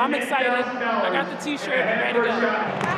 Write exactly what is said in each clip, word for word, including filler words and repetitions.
I'm excited. I got the t-shirt and ready to go.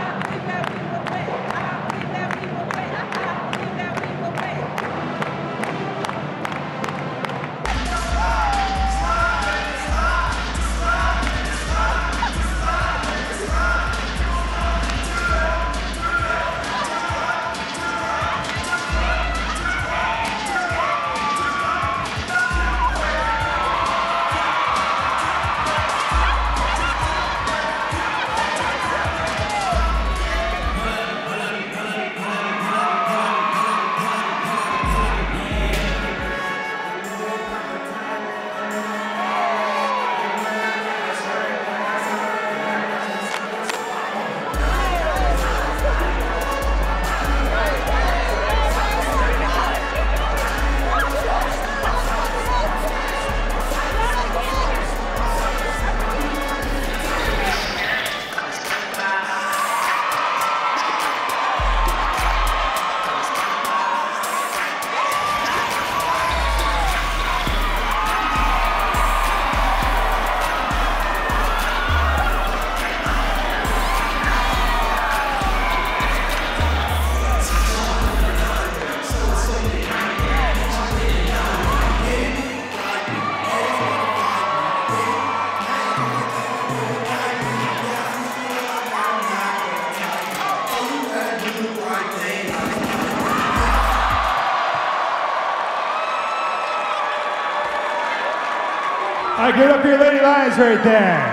All right, give it up for your Lady Lions right there.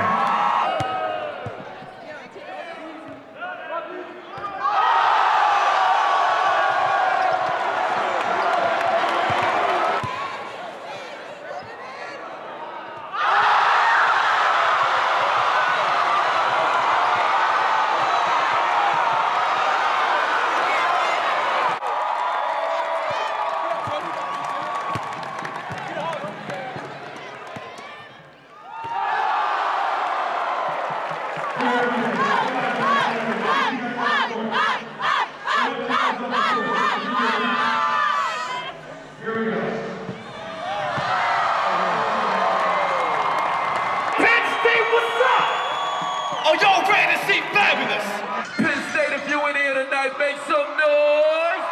Oh, y'all ready to see Fabolous? Penn State, if you in here tonight, make some noise.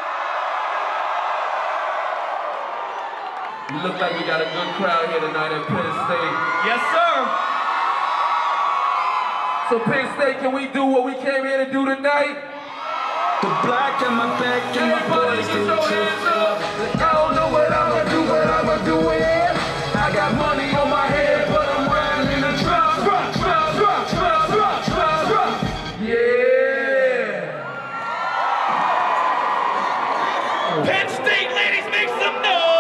We look like we got a good crowd here tonight at Penn State. Yes, sir. So Penn State, can we do what we came here to do tonight? The black and my back and my Everybody boys get do your hands up. I don't know what I'ma do, but I'ma do it. I got money on my head, but I'm riding in a truck. Truck, truck, truck, truck, truck, truck, truck. Yeah. Penn State ladies, make some noise.